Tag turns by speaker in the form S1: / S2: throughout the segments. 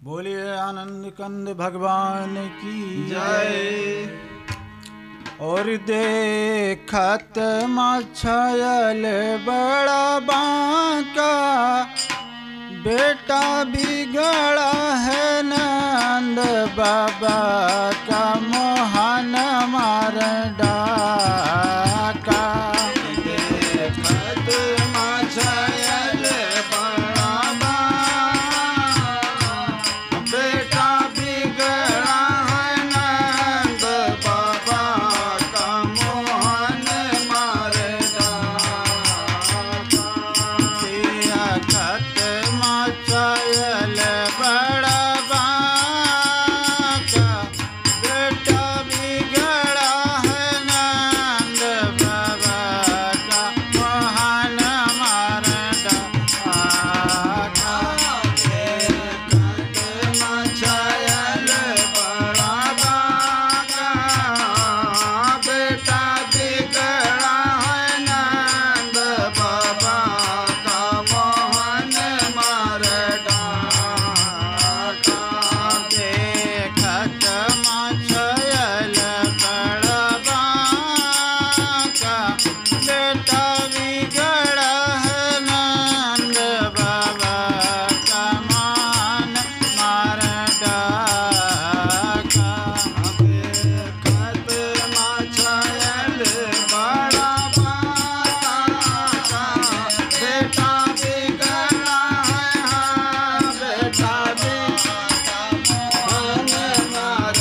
S1: बोलिए आनंद कंद भगवान की जय। और देखत मछयल बड़ा बांका, बेटा बिगड़ा है नंद बाबा का मोहन मार डाका। देखत मछयल बड़ा बांका, बेटा बिगड़ा है नंद बाबा का मोहन मार डाका। देखत मछयल बड़ा बांका, बेटा बिगड़ा है नंद बाबा का मोहन मार डाका। देखत मछयल बड़ा बांका, बेटा बिगड़ा है नंद बाबा का मोहन मार डाका। देखत मछयल बड़ा बांका, बेटा बिगड़ा है नंद बाबा का मोहन मार डाका। देखत मछयल बड़ा बांका, बेटा बिगड़ा है, बेटा बिगड़ा मोहन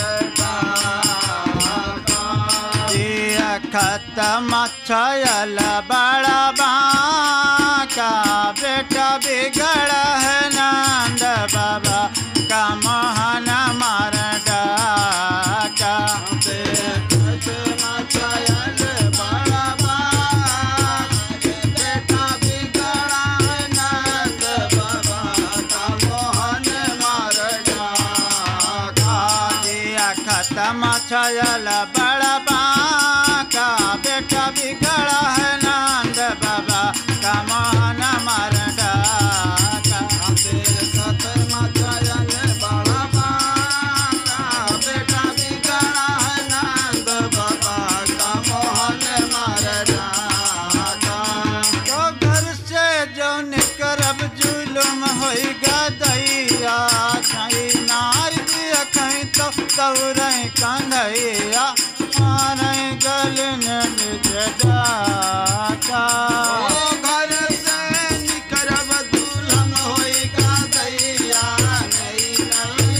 S1: मार डाका। देखत मछयल बड़ा बांका, बेटा बिगड़ा है नंद बाबा का मोहन मार डाका। देखत मछयल बड़ा बांका, बेटा बिगड़ा है नंद बाबा का मोहन मार डाका। देखत मछयल बड़ा बांका, बेटा बिगड़ा है नंद बाबा का मोहन मार डाका। देखत मछयल बड़ा बांका, बेटा बिगड़ा है नंद बाबा का मोहन मार डाका। तो घर से जौन करब जुलुम होई गदैया, कहीं नार दिया कहीं तो दौड़ै कंधैया, मारै गलन निज डाका। घर से निकरब दुल्हन होई गदैया, नहीं नहीं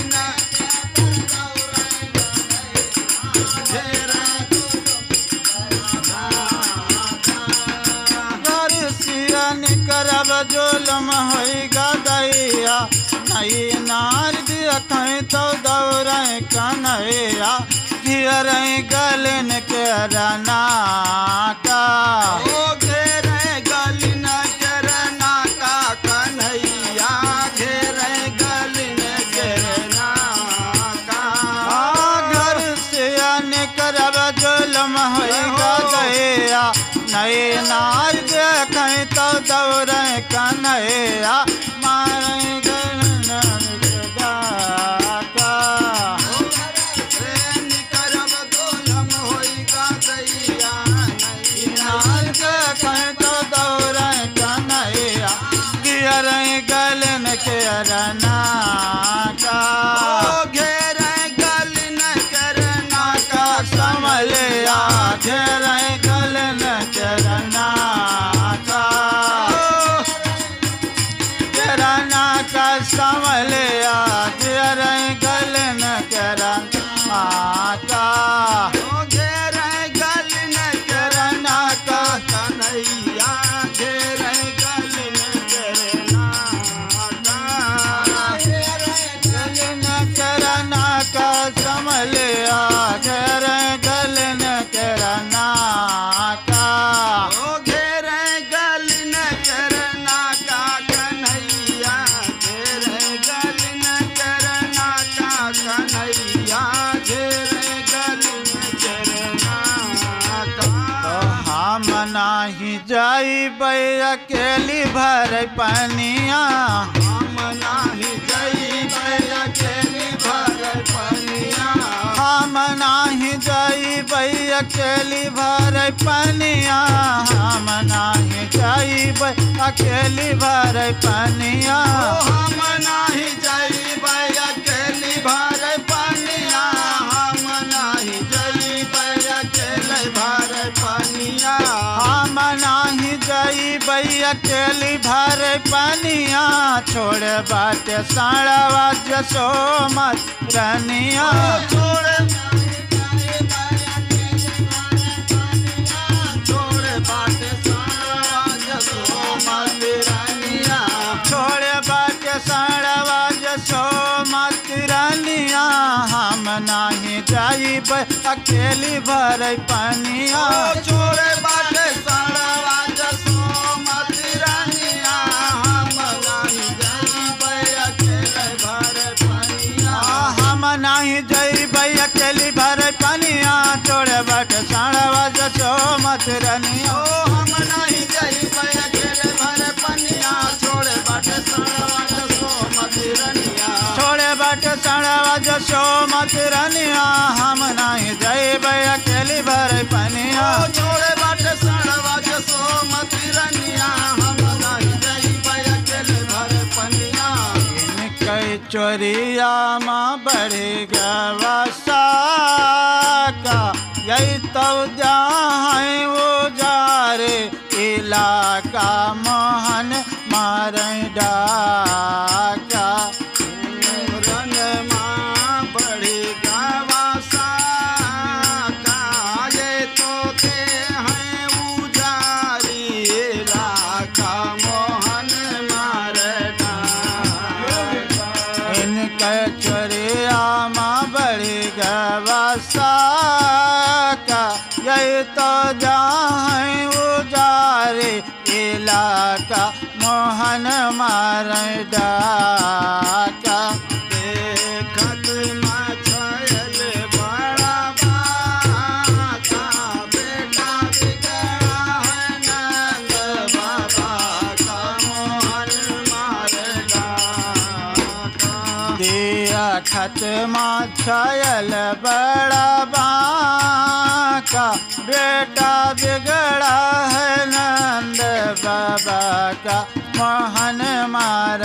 S1: घर से निकरब जुलम होई गदैया, नहीं नार दिया कहीं तो दौड़ै कन्हैया, घेरै गलन के रनाका। घेरै गलन के रनाका कन्हैया, घेरै गलन के रनाका। घर से निकरब जुलम होई गदैया, नहीं नार देखै तो दौड़ै कन्हैया, मारै गलन के डाका। निकरब जुलम होई गदैया, नहीं नार देखै तो दौड़ै कन्हैया, घेरै गलन के रनाका। घेरै गलन के रनाका समलिया, घेरै गलन के रनाका। रनाका समलिया, घेरै गलन के रनाका। घेरै गलन के रनाका कन्हैया, घेरै गलन के रनाका। गलन के रनाका समलिया, घेरै गलन के रनाका। घेरै गलन के रनाका कन्हैया, घेरै गलन के रनाका कन्हैया, घेरै गलन के रनाका। तो हम नाही जाइबै अकेली भर पनिया, हम नाही जाइबै पनिया हम नाही जाइब अकेली भर पनिया
S2: हम नाही जाइब अकेली भर पनिया हम नाही जाइब अकेले भर पनिया
S1: हम नाही जाइब अकेली भर पनिया छोड़ बाटे साड़वा जसो मत रनिया
S2: छोड़
S1: हम नाही जाइब अकेली भर पनिया
S2: छोड़े बाटे साड़वा जसो मत रानिया हम नाही जाइब अकेले भर पनिया
S1: हम नाही जाइब अकेली भर पनिया छोड़े बाटे साड़वा जसो मत रनिया
S2: हम नाही जाइब अकेले भर पनिया छोड़े बाटे साड़वा जसो मत रानिया
S1: छोड़े बाटे साड़वा जसो मत रनिया हम नहीं जाइब अकेली भर पनिया
S2: छोड़े बाटे साड़वा जसो मत रानिया हम नाही जाइब अकेले भर पनिया
S1: इनके चोरिया माँ बढ़ी गवसा का यही तो जहाँ वो जारे इलाका मोहन मारे डाका तो जहाँ उजारे इलाका मोहन मार डाका
S2: देखत मचल बड़ा बाका बेटा बिगड़ा है नंद बाबा का मोहन मार डाका
S1: दिया खत्मा छयल बड़ा बाका बेटा बिगड़ा है नंद बाबा का मोहन मार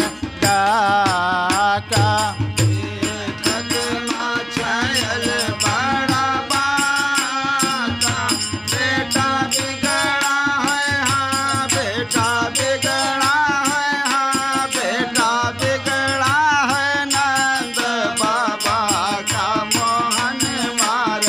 S1: डाका
S2: देखत मचल बड़ा बाका बेटा बिगड़ा है हाँ बेटा बिगड़ा है हाँ बेटा बिगड़ा है नंद बाबा का मोहन मार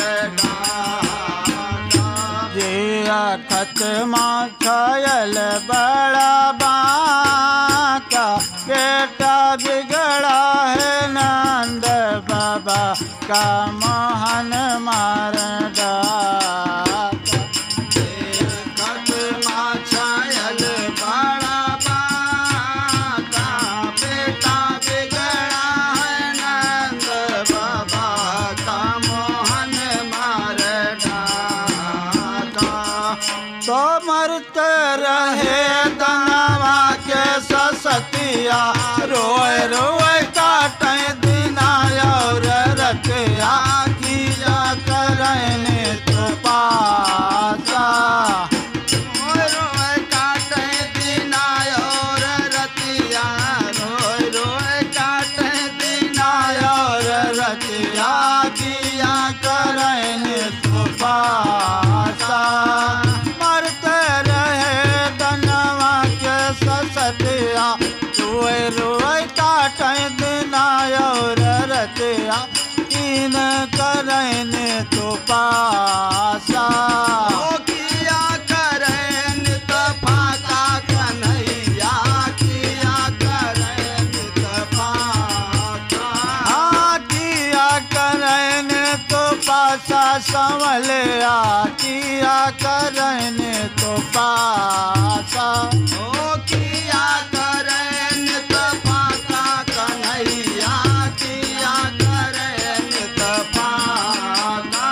S2: डाका
S1: जिया खत्मा छयल बड़ा बाका बेटा बिगड़ा है नंद बाबा का मोहन मार डाका
S2: देखत मचल बड़ा बाका बेटा बिगड़ा है नंद बाबा का मोहन मार डाका
S1: तो मरते रहे दनवा के ससतिया रोए रोए काटे दिना और रतिया किया करने तो पासा
S2: रोए रोए काटे दिना और रतिया रोए रोए काटे दिना
S1: और रतिया किया करने तो पासा मरते रहे दनवा के ससतिया रोए रोए काटे दिना और रतिया इन करने तो पासा
S2: ओ किया करें फाका कन्हैया किया करें फाका
S1: किया करने तो पासा संवलिया किया करने तो पासा
S2: ओ किया करें फाका कन्हैया किया करें फाका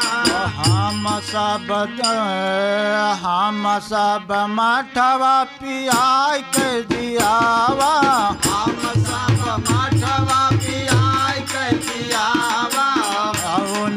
S1: हम सब मठवा पियाई के दियावा
S2: हम सब मठवा पियाई के दियावा
S1: उन्हें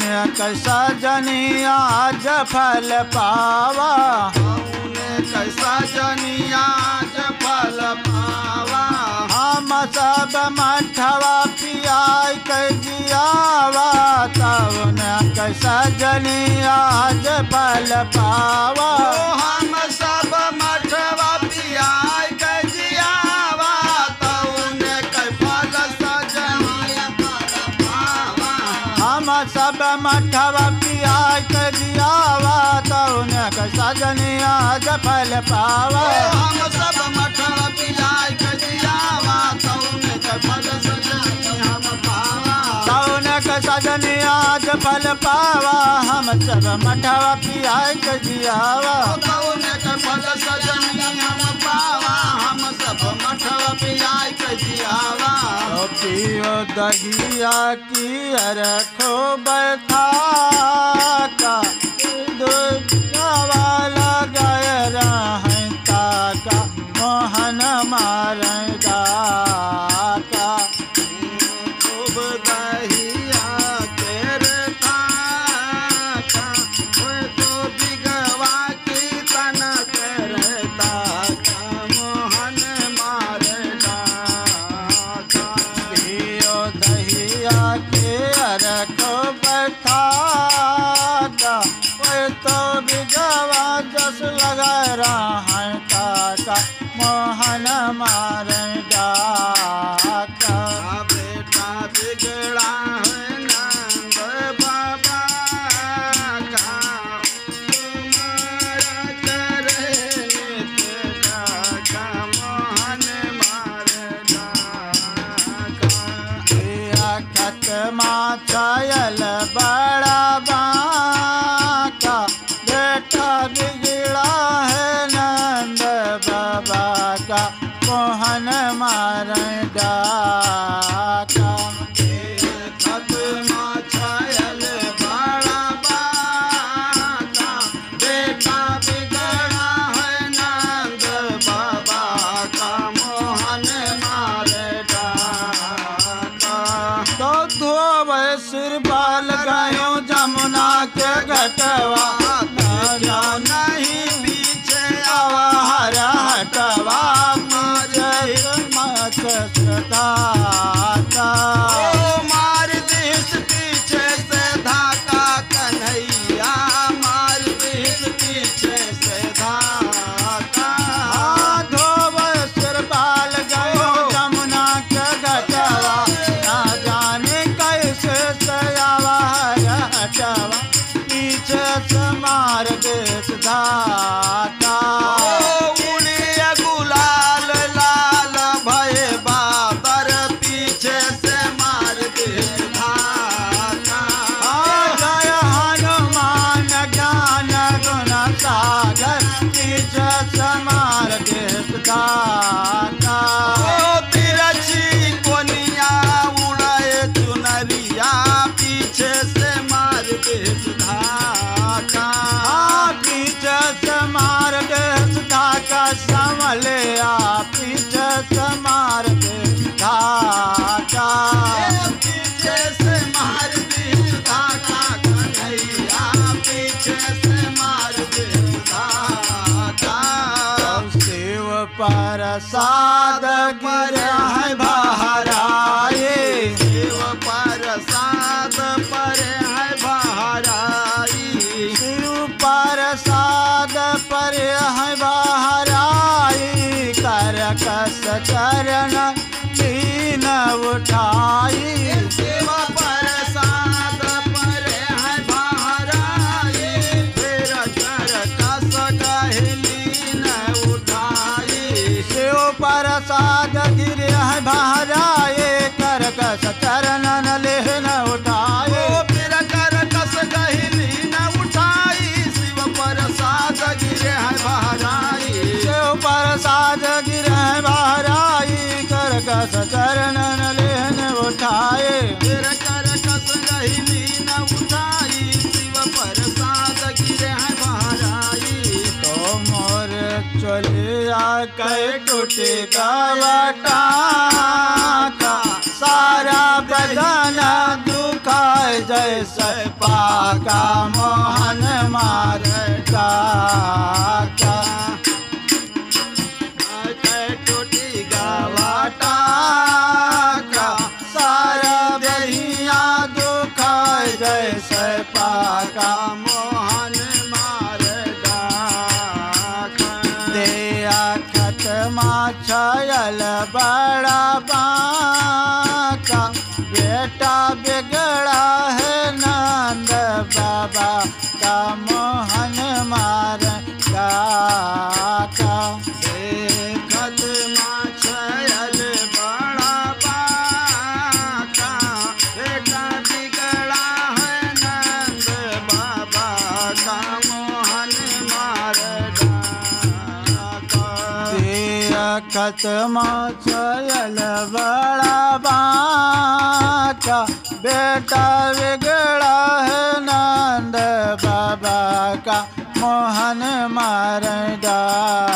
S1: कैसा जनी आज फल पावा
S2: तौने कैसा जनिया फल पावा
S1: हम सब मठवा पियाई के जियावा तौन कैसा जनी आज फल पावा
S2: हम सब मठवा पियाई के जियावा तौने कै फल सजनिया फल पावा
S1: हम सब मठवा पियाई के जियावा तौन कैसा जनी आज फल पावा
S2: हम सब मठवा पियाई के जियावा तौने कै फल सजनिया हम पावा
S1: तौन कैसा जनी आज फल पावा हम सब मठवा पियाई के जियावा
S2: तौने कै फल सजनिया हम पावा हम सब मठवा पियाई के जियावा
S1: ओ पियो दहिया की रखो बैठा का दूधवा लगाय रहें ताका मोहन मारेगा का
S2: खूब दहिया तेरे ताका ओए तो बिगवा की तन तेरे ताका मोहन मारेगा का
S1: पियो दहिया के रखो बैठा का ओए तो बिगवा जस लगा रहें ताका मोहन मारेगा का
S2: बेटा बिगड़ा है नंद बाबा का तुम्हारा करे नित का मोहन मारेगा का
S1: खत छायल बड़ा बाका बेटा बिगड़ा है नंद बाबा का मोहन मारेगा का
S2: खत छायल बड़ा बाका बेटा बिगड़ा है नंद बाबा का मोहन मारेगा का
S1: तो धोवे सिर बाल गयो जमुना के घटवा
S2: जा नहीं पीछे
S1: आवा हर हटवा मच श्रद्धा
S2: ओ मार देश पीछे से धाका कन्हैया मार देश पीछे से धाका
S1: धोव सिर बाल गयो जमुना के घटवा ना जाने कैसे सयावा हटवा पीछे से मार देश धाका
S2: उड़िया गुलाल लाल भय बाबर पीछे से मार देश धाका
S1: जय हनुमान ज्ञान गुण सागर पीछे से मार देश धाका
S2: ओ तिरछी कोनिया उड़ाए चुनरिया पीछे से मार देश धाका
S1: पीछे से मार देश धाका संभले पीछे से मार देश धाका
S2: पीछे से मार देश धाका कन्हैया पीछे से मार देश धाका
S1: शिव प्रसाद गिर है बहराए
S2: शिव प्रसाद पर है बहराई
S1: शिव प्रसाद पर है बहराई कर कस चरण लीन उठाई
S2: शिव प्रसाद पर है बहराई फिर कर कस कहली न उठाई
S1: शिव प्रसाद गिर है बहराए कर कस चरण लेन उठाए
S2: ओ फिर कर कस कहली न उठाई शिव प्रसाद गिरे है बहराई
S1: शिव प्रसाद गिर है बहराई कर कस चरण लेन उठाए
S2: फिर कर कस कहली न उठाई शिव प्रसाद गिरे है बहराई
S1: तो मोर चलिया कै टूटे गवटा का सारा बदन दुखाए जैसे पाक का मोहन मार डाका
S2: टूटी गावाटा
S1: का सारा बहिया दुख जैसे पाका
S2: मोहन मार डाका
S1: दिया खत्मा छयल बड़ा बाका बेटा बिगड़ा है नंद बाबा का मोहन मार डाका
S2: देखत माछयल बड़ा बाका बेटा बिगड़ा है नंद बाबा का मोहन मार डाका
S1: खत्मा छयल बड़ा बाका बेटा बिगड़ा है नंद बाबा का मोहन मार डाका